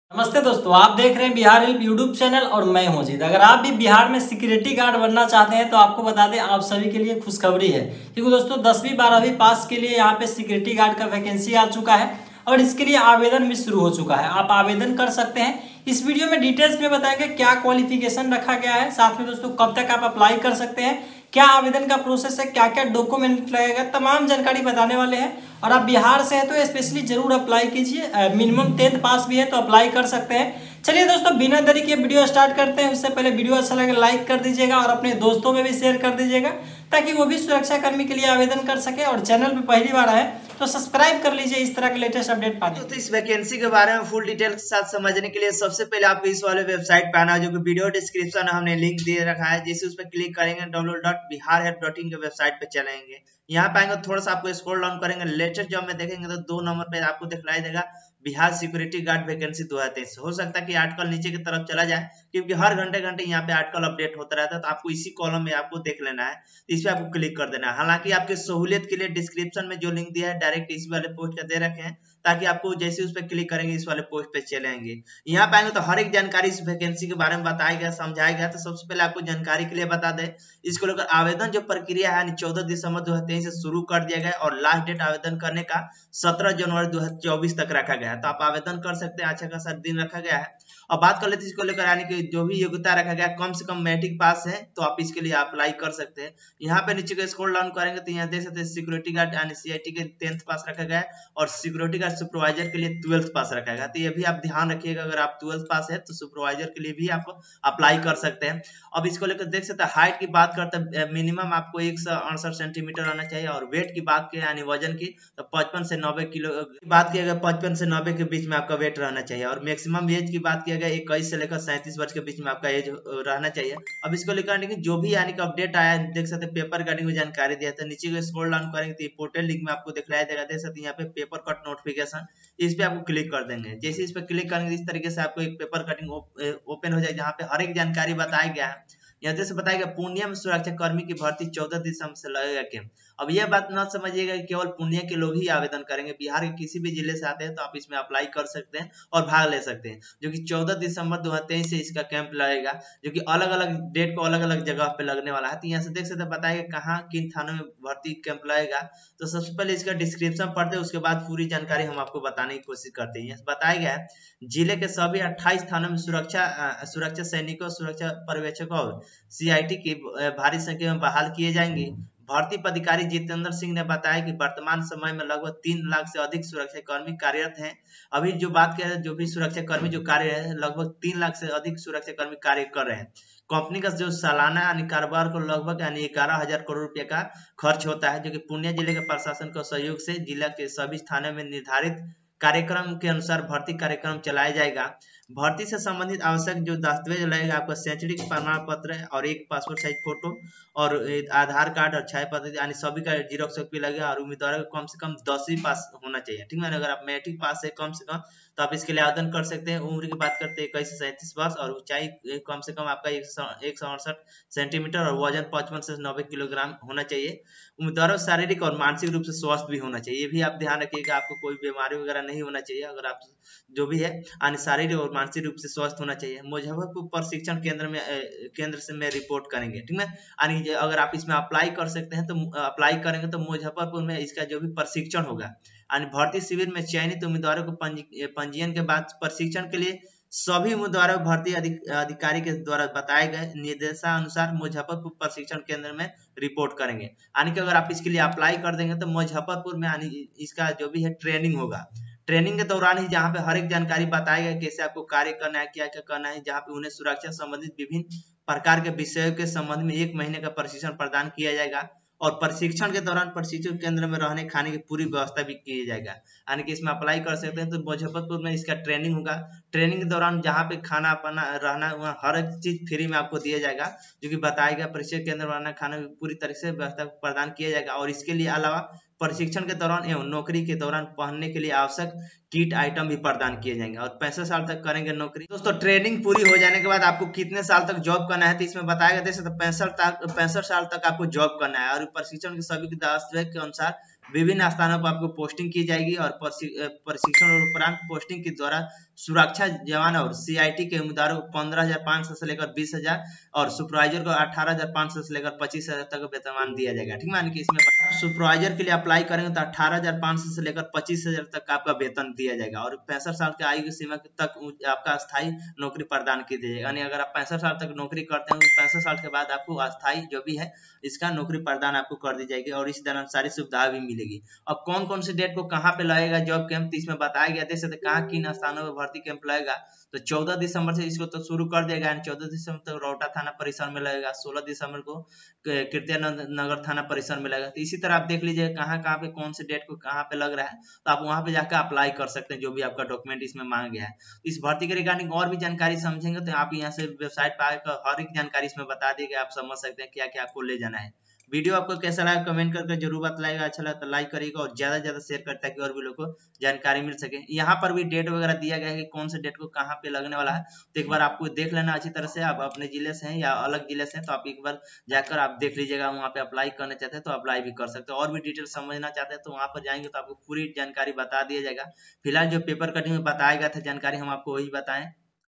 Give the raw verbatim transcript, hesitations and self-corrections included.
नमस्ते दोस्तों, आप देख रहे हैं बिहार हेल्प यूट्यूब चैनल और मैं हूं जीत। अगर आप भी बिहार में सिक्योरिटी गार्ड बनना चाहते हैं तो आपको बता दें, आप सभी के लिए खुशखबरी है, क्योंकि दोस्तों दसवीं बारहवीं पास के लिए यहाँ पे सिक्योरिटी गार्ड का वैकेंसी आ चुका है और इसके लिए आवेदन भी शुरू हो चुका है। आप आवेदन कर सकते हैं। इस वीडियो में डिटेल्स में बताएंगे क्या क्वालिफिकेशन रखा गया है, साथ में दोस्तों कब तक आप अप्लाई कर सकते हैं, क्या आवेदन का प्रोसेस है, क्या क्या डॉक्यूमेंट लगेगा, तमाम जानकारी बताने वाले हैं। और आप बिहार से हैं तो स्पेशली जरूर अप्लाई कीजिए। मिनिमम टेंथ पास भी है तो अप्लाई कर सकते हैं। चलिए दोस्तों, बिना देरी के वीडियो स्टार्ट करते हैं। उससे पहले वीडियो अच्छा लगे लाइक कर दीजिएगा और अपने दोस्तों में भी शेयर कर दीजिएगा, ताकि वो भी सुरक्षा कर्मी के लिए आवेदन कर सके। और चैनल पे पहली बार आए तो सब्सक्राइब कर लीजिए इस तरह के लेटेस्ट अपडेट पाने। तो इस वैकेंसी के बारे में फुल डिटेल के साथ समझने के लिए सबसे पहले आपको इस वाले वेबसाइट पे आना है, जो कि वीडियो डिस्क्रिप्शन में हमने लिंक दे रखा है। जैसे उस पर क्लिक करेंगे W W W dot Bihar help dot in के वेबसाइट पे चलेंगे। यहाँ पे आएंगे, थोड़ा सा आपको स्क्रॉल डाउन करेंगे, लेटेस्ट जॉब में देखेंगे तो दो नंबर पे आपको दिखलाई देगा बिहार सिक्योरिटी गार्ड वैकेंसी दो हजार तेईस। हो सकता है कि आर्टिकल नीचे की तरफ चला जाए, क्योंकि हर घंटे घंटे यहाँ पे आर्टिकल अपडेट होता रहता है। तो आपको इसी कॉलम में आपको देख लेना है, इस पे आपको क्लिक कर देना है। हालांकि आपके सहूलियत के लिए डिस्क्रिप्शन में जो लिंक दिया है डायरेक्ट इस वाले पोस्ट का दे रखे हैं, ताकि आपको जैसे उस पर क्लिक करेंगे इस वाले पोस्ट पे चलेंगे। यहाँ पे आएंगे तो हर एक जानकारी इस वैकेंसी के बारे में बताया गया, समझाया गया। तो सबसे पहले आपको जानकारी के लिए बता दें, इसको लेकर आवेदन जो प्रक्रिया है चौदह दिसंबर दो हजार तेईस से शुरू कर दिया गया और लास्ट डेट आवेदन करने का सत्रह जनवरी दो हजार चौबीस तक रखा गया है। तो आप आवेदन कर सकते हैं, अच्छा खासा दिन रखा गया है। और बात कर लेते हैं इसको लेकर, यानी कि जो भी योग्यता रखा गया, कम से कम मैट्रिक पास है तो आप इसके लिए अप्लाई कर सकते हैं। यहाँ पे नीचे को स्क्रॉल डाउन करेंगे तो यहाँ देख सकते हैं सिक्योरिटी गार्ड यानी सीआईटी के टेंथ पास रखा गया है और सिक्योरिटी गार्ड सुपरवाइजर के लिए ट्वेल्थ पास रखा गया। तो ये भी आप ध्यान रखिएगा, अगर आप ट्वेल्थ पास है तो सुपरवाइजर के लिए भी आप अप्लाई कर सकते हैं। अब इसको लेकर देख सकते हैं, हाइट की बात करते हैं मिनिमम आपको एक सौ अड़सठ सेंटीमीटर रहना चाहिए। और वेट की बात की यानी वजन की तो पचपन से नब्बे किलो की बात किया गया, पचपन से नब्बे के बीच में आपका वेट रहना चाहिए। और मैक्सिमम एज की बात किया गया इक्कीस से लेकर सैंतीस वर्ष के बीच में आपका एज रहना चाहिए। अब इसको लेकर जो भी यानी कि अपडेट आया, देख सकते हैं पेपर कटिंग में जानकारी दिया था। नीचे को स्क्रॉल डाउन करेंगे तो पोर्टल लिंक में आपको दिखलाया देगा, देख सकते हैं यहाँ पे पेपर कट नोटिफिकेशन, इस पे आपको क्लिक कर देंगे। जैसे इस पे क्लिक करेंगे इस तरीके से आपको एक पेपर कटिंग ओपन हो जाए, जहाँ पे हर एक जानकारी बताया गया है। यहाँ जैसे बताया गया पूर्णिया में सुरक्षा कर्मी की भर्ती चौदह दिसंबर से लगेगा कैंप। अब यह बात न समझिएगा कि केवल पूर्णिया के लोग ही आवेदन करेंगे, बिहार के किसी भी जिले से आते हैं तो आप इसमें अप्लाई कर सकते हैं और भाग ले सकते हैं। जो कि चौदह दिसंबर दो हजार तेईस से इसका कैंप लगेगा, जो कि अलग अलग डेट को अलग अलग जगह पे लगने वाला है। तो यहाँ से देख सकते हैं बताया गया कहाँ किन थानों में भर्ती कैंप लगेगा। तो सबसे पहले इसका डिस्क्रिप्शन पढ़ते हैं, उसके बाद पूरी जानकारी हम आपको बताने की कोशिश करते हैं। बताया गया है जिले के सभी अट्ठाईस थानों में सुरक्षा सुरक्षा सैनिकों, सुरक्षा पर्यवेक्षकों और सीआईटी की भारी संख्या में बहाल किए जाएंगे। भर्ती पदाधिकारी जितेंद्र सिंह ने बताया कि वर्तमान समय में लगभग तीन लाख से अधिक सुरक्षा कर्मी कार्यरत हैं। अभी जो बात किया, जो भी सुरक्षा कर्मी जो कार्य है, लगभग तीन लाख से अधिक सुरक्षा कर्मी कार्य कर रहे हैं। कंपनी का जो सालाना यानी कारोबार को लगभग यानी ग्यारह हजार करोड़ रुपए का खर्च होता है, जो कि पूर्णिया जिले के प्रशासन के सहयोग से जिला के सभी थानों में निर्धारित कार्यक्रम के अनुसार भर्ती कार्यक्रम चलाया जाएगा। भर्ती से संबंधित आवश्यक जो दस्तावेज लगेगा, आपका शैक्षणिक प्रमाण पत्र और एक पासपोर्ट साइज फोटो और आधार कार्ड और छाया पत्र यानी सभी का जीरोक्स कॉपी लगेगा। और उम्मीदवार को कम से कम दसवीं पास होना चाहिए, ठीक है। अगर आप मैट्रिक पास है कम से कम तो आप इसके लिए आवेदन कर सकते हैं। उम्र की बात करते हैं इक्कीस से सैंतीस वर्ष और ऊंचाई कम से कम आपका एक सौ अड़सठ सेंटीमीटर और वजन पचपन से नब्बे किलोग्राम होना चाहिए। उम्मीदवारों शारीरिक और मानसिक रूप से स्वस्थ भी होना चाहिए, ये भी आप ध्यान रखिएगा, आपको कोई बीमारी वगैरह नहीं होना चाहिए। अगर आप जो भी है यानी शारीरिक और मानसिक रूप से स्वस्थ होना चाहिए। मुजफ्फरपुर प्रशिक्षण केंद्र में केंद्र से में रिपोर्ट करेंगे, ठीक है। यानी अगर आप इसमें अप्लाई कर सकते हैं तो अप्लाई करेंगे तो मुजफ्फरपुर में इसका जो भी प्रशिक्षण होगा, यानी भर्ती शिविर में चयनित उम्मीदवारों को पंजीयन के बाद प्रशिक्षण के लिए सभी उम्मीदवारों भर्ती अधिक, अधिकारी के द्वारा बताए गए निर्देशानुसार मुजफ्फरपुर प्रशिक्षण केंद्र में रिपोर्ट करेंगे। यानी कि अगर आप इसके लिए अप्लाई कर देंगे तो मुजफ्फरपुर में यानी इसका जो भी है ट्रेनिंग होगा। ट्रेनिंग के दौरान ही जहाँ पे हर एक जानकारी बताया गया कैसे आपको कार्य करना है, क्या क्या करना है, जहाँ पे उन्हें सुरक्षा संबंधित विभिन्न प्रकार के विषयों के संबंध में एक महीने का प्रशिक्षण प्रदान किया जाएगा। और प्रशिक्षण के दौरान प्रशिक्षण केंद्र में रहने खाने की पूरी व्यवस्था भी की जाएगा। यानी कि इसमें अप्लाई कर सकते हैं तो मुजफ्फरपुर में इसका ट्रेनिंग होगा। ट्रेनिंग के दौरान जहाँ पे खाना पाना रहना वहाँ हर एक चीज फ्री में आपको दिया जाएगा, जो कि बताया गया प्रशिक्षण केंद्र में रहना खाना भी पूरी तरह से व्यवस्था प्रदान किया जाएगा। और इसके लिए अलावा प्रशिक्षण के दौरान एवं नौकरी के दौरान पहनने के लिए आवश्यक किट आइटम भी प्रदान किए जाएंगे और पैंसठ साल तक करेंगे नौकरी। दोस्तों ट्रेनिंग पूरी हो जाने के बाद आपको कितने साल तक जॉब करना है तो इसमें बताया गया पैंसठ पैंसठ साल तक आपको जॉब करना है। और प्रशिक्षण के सभी दस्तावेज के अनुसार विभिन्न स्थानों पर आपको पोस्टिंग की जाएगी और प्रशिक्षण और उपरांत पोस्टिंग के द्वारा सुरक्षा जवान और सीआईटी के उम्मीदवारों को पंद्रह हजार पाँच सौ से लेकर बीस हजार और सुपरवाइजर को अठारह हजार पाँच सौ से लेकर पच्चीस हजार तक वेतनमान दिया जाएगा। ठीक मान कि इसमें सुपरवाइजर के लिए अप्लाई करेंगे तो अठारह हजार पाँच सौ से लेकर पच्चीस हजार तक आपका वेतन दिया जाएगा और पैंसठ साल के आयु की सीमा तक आपका अस्थायी नौकरी प्रदान की जाएगी। यानी अगर आप पैंसठ साल तक नौकरी करते हैं तो पैंसठ साल के बाद आपको अस्थायी जो भी है इसका नौकरी प्रदान आपको कर दी जाएगी और इस दौरान सारी सुविधाएं भी मिलेगी। अब कौन कौन से डेट को कहाँ पे लगेगा जॉब कैंप, तो इसमें बताया गया देख सकते कहाँ किन स्थानों में भर्ती कैंप लगेगा। तो चौदह दिसंबर से इसको तो शुरू कर दिया गया है। चौदह दिसंबर तक रौटा थाना परिसर में लगेगा, सोलह दिसंबर को कृत्या नगर थाना परिसर में लगेगा। तो इसी तरह आप देख लीजिए कहाँ कहाँ पे कौन से डेट को कहाँ पे लग रहा है, तो आप वहाँ पे जाकर अप्लाई कर सकते हैं जो भी आपका डॉक्यूमेंट इसमें मांगा गया है। इस भर्ती के रिगार्डिंग और भी जानकारी समझेंगे तो आप यहाँ से वेबसाइट पर आकर हर एक जानकारी इसमें बता दी गई, आप समझ सकते हैं क्या क्या आपको ले जाना है। वीडियो आपको कैसा लगा कमेंट करके जरूर बताइएगा, अच्छा लगा तो लाइक करिएगा और ज्यादा से ज्यादा शेयर करें ताकि और भी लोगों को जानकारी मिल सके। यहाँ पर भी डेट वगैरह दिया गया है कि कौन से डेट को कहाँ पे लगने वाला है, तो एक बार आपको देख लेना अच्छी तरह से। आप अपने जिले से हैं या अलग जिले से हैं तो आप एक बार जाकर आप देख लीजिएगा, वहाँ पे अप्लाई करना चाहते हैं तो अप्लाई भी कर सकते हैं। और भी डिटेल समझना चाहते हैं तो वहाँ पर जाएंगे तो आपको पूरी जानकारी बता दिया जाएगा। फिलहाल जो पेपर कटिंग में बताया गया था जानकारी हम आपको वही बताएं।